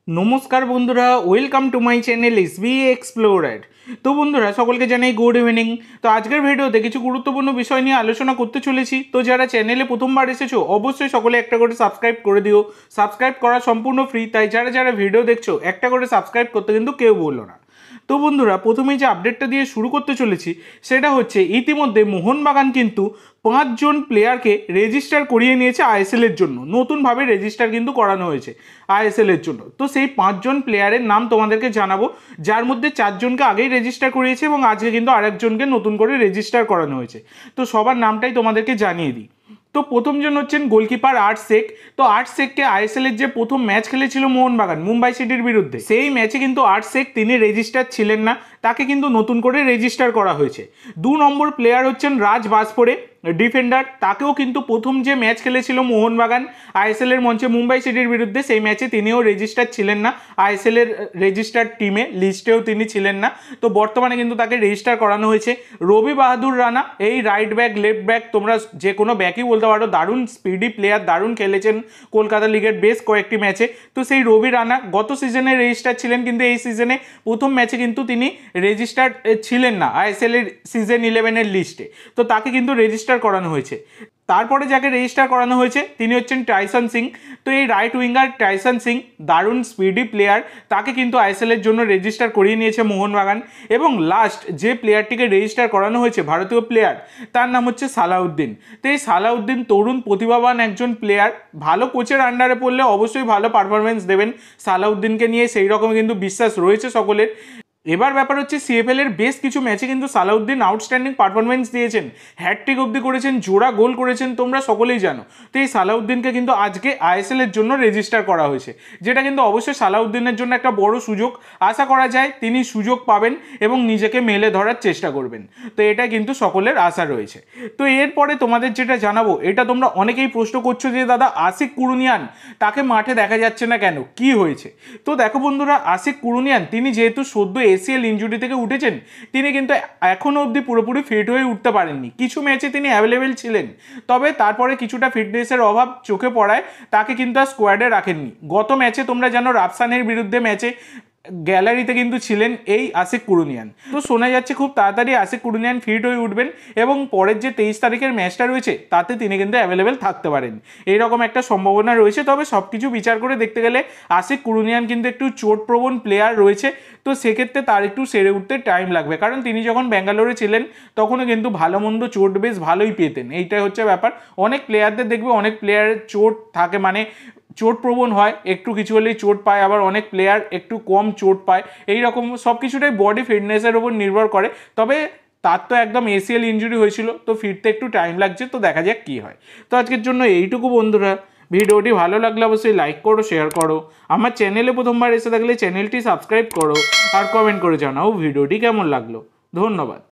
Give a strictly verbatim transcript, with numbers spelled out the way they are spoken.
नमस्कार बंधुरा welcome to my channel SB explorer. तो बंधुरा सकल के जानाई गुड इवनिंग। तो आजकल भिडियोते किछु गुरुत्वपूर्ण विषय निये आलोचना करते चलेछि। तो जारा चैनेले प्रथमबार एसेछो अवश्यई सकले एकटा करे सबस्क्राइब करे दिओ। सबस्क्राइब करा सम्पूर्ण फ्री, ताई जारा जारा भिडियो देखछो एकटा करे सबस्क्राइब करते किन्तु केउ बोलो ना। तो बंधुरा प्रथमेই যে আপডেটটা দিয়ে শুরু করতে চলেছি সেটা হচ্ছে ইতিমধ্যে মোহনবাগান কিন্তু পাঁচজন প্লেয়ারকে রেজিস্টার করিয়ে নিয়েছে আইএসএল এর জন্য। নতুনভাবে রেজিস্টার কিন্তু করানো হয়েছে আইএসএল এর জন্য। তো সেই পাঁচজন প্লেয়ারের নাম তোমাদেরকে জানাবো, যার মধ্যে চারজনকে আগেই রেজিস্টার করিয়েছে এবং আজকে কিন্তু আরেকজনকে নতুন করে রেজিস্টার করানো হয়েছে। তো সবার নামটাই তোমাদেরকে জানিয়ে দিই। তো প্রথমজন হচ্ছেন গোলকিপার আর্ট শেখ। তো আর্ট শেখকে আইএসএল এর যে প্রথম ম্যাচ খেলেছিল মোহনবাগান মুম্বাই সিটির বিরুদ্ধে, সেই ম্যাচে কিন্তু আর্ট শেখ তিনি রেজিস্টার ছিলেন না, তাকে কিন্তু নতুন করে রেজিস্টার করা হয়েছে। দু নম্বর প্লেয়ার হচ্ছেন রাজ বাজপড়ে, ডিফেন্ডার। তাকেও কিন্তু প্রথম যে ম্যাচ খেলেছিল মোহনবাগান আইএসএল এর মঞ্চে মুম্বাই সিটির বিরুদ্ধে, সেই ম্যাচে তিনিও রেজিস্টার ছিলেন না, আইএসএল এর রেজিস্টার্ড টিমে লিস্টেও তিনি ছিলেন না। তো বর্তমানে কিন্তু তাকে রেজিস্টার করানো হয়েছে। রবি বাহাদুর রানা, এই রাইট ব্যাক লেফট ব্যাক তোমরা যে কোনো ব্যাকই বলতে পারো, দারুণ স্পিডি প্লেয়ার, দারুণ খেলেছেন কলকাতা লিগের বেশ কয়েকটি ম্যাচে। তো সেই রবি রানা গত সিজনে রেজিস্টার ছিলেন, কিন্তু এই সিজনে প্রথম ম্যাচে কিন্তু তিনি রেজিস্টার্ড ছিলেন না আইএসএল এর সিজন ইলেভেনের লিস্টে। তো তাকে কিন্তু রেজিস্টার করানো হয়েছে। তারপরে যাকে রেজিস্টার করানো হয়েছে তিনি হচ্ছেন টাইসন সিং। তো এই রাইট উইঙ্গার টাইসন সিং দারুণ স্পিডি প্লেয়ার, তাকে কিন্তু আইএসএল এর জন্য রেজিস্টার করিয়ে নিয়েছে মোহনবাগান। এবং লাস্ট যে প্লেয়ারটিকে রেজিস্টার করানো হয়েছে ভারতীয় প্লেয়ার, তার নাম হচ্ছে সালাউদ্দিন। তো এই সালাউদ্দিন তরুণ প্রতিভাবান একজন প্লেয়ার, ভালো কোচের আন্ডারে পড়লে অবশ্যই ভালো পারফরমেন্স দেবেন। সালাউদ্দিনকে নিয়ে সেই রকম কিন্তু বিশ্বাস রয়েছে সকলের। এবার ব্যাপার হচ্ছে সিএফএল এর বেশ কিছু ম্যাচে কিন্তু সালাউদ্দিন আউটস্ট্যান্ডিং পারফরমেন্স দিয়েছেন, হ্যাটট্রিক অবধি করেছেন, জোড়া গোল করেছেন, তোমরা সকলেই জানো। তো এই সালাউদ্দিনকে কিন্তু আজকে আইএসএল এর জন্য রেজিস্টার করা হয়েছে, যেটা কিন্তু অবশ্যই সালাউদ্দিনের জন্য একটা বড় সুযোগ। আশা করা যায় তিনি সুযোগ পাবেন এবং নিজেকে মেলে ধরার চেষ্টা করবেন। তো এটা কিন্তু সকলের আশা রয়েছে। তো এরপরে তোমাদের যেটা জানাবো, এটা তোমরা অনেকেই প্রশ্ন করছো যে দাদা আশিক কুরুনিয়ান তাকে মাঠে দেখা যাচ্ছে না কেন, কি হয়েছে? তো দেখো বন্ধুরা, আশিক কুরুনিয়ান তিনি যেহেতু সদ্য এসিএল ইনজুরি থেকে উঠেছেন, তিনি কিন্তু এখনও অবধি পুরোপুরি ফিট হয়ে উঠতে পারেননি। কিছু ম্যাচে তিনি অ্যাভেলেবেল ছিলেন, তবে তারপরে কিছুটা ফিটনেসের অভাব চোখে পড়ায় তাকে কিন্তু আর স্কোয়াডে রাখেননি। গত ম্যাচে তোমরা জানো রাফসানের বিরুদ্ধে ম্যাচে গ্যালারিতে কিন্তু ছিলেন এই আশিক কুরুনিয়ান। তো শোনা যাচ্ছে খুব তাড়াতাড়ি আশিক কুরুনিয়ান ফিট হয়ে উঠবেন এবং পরের যে তেইশ তারিখের ম্যাচটা রয়েছে তাতে তিনি কিন্তু অ্যাভেলেবেল থাকতে পারেন, এইরকম একটা সম্ভাবনা রয়েছে। তবে সব কিছু বিচার করে দেখতে গেলে আশিক কুরুনিয়ান কিন্তু একটু চোটপ্রবণ প্লেয়ার রয়েছে। তো সেক্ষেত্রে তার একটু সেরে উঠতে টাইম লাগবে, কারণ তিনি যখন ব্যাঙ্গালোরে ছিলেন তখনও কিন্তু ভালো মন্দ চোট বেশ ভালোই পেতেন। এইটাই হচ্ছে ব্যাপার। অনেক প্লেয়ারদের দেখবে অনেক প্লেয়ারের চোট থাকে, মানে চোট প্রবণ হয়, একটু কিছু হলেই চোট পায়, আবার অনেক প্লেয়ার একটু কম চোট পায়। এই রকম সব কিছুটাই বডি ফিটনেসের উপর নির্ভর করে। তবে তার তো একদম এসিএল ইনজুরি হয়েছিল, তো ফিরতে একটু টাইম লাগছে। তো দেখা যাক কী হয়। তো আজকের জন্য এইটুকু বন্ধুরা। ভিডিওটি ভালো লাগলে অবশ্যই লাইক করো, শেয়ার করো। আমার চ্যানেলে প্রথমবার এসে থাকলে চ্যানেলটি সাবস্ক্রাইব করো আর কমেন্ট করে জানাও ভিডিওটি কেমন লাগলো। ধন্যবাদ।